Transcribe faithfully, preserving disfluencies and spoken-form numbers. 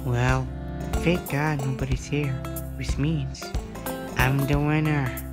Well, thank God nobody's here, which means I'm the winner.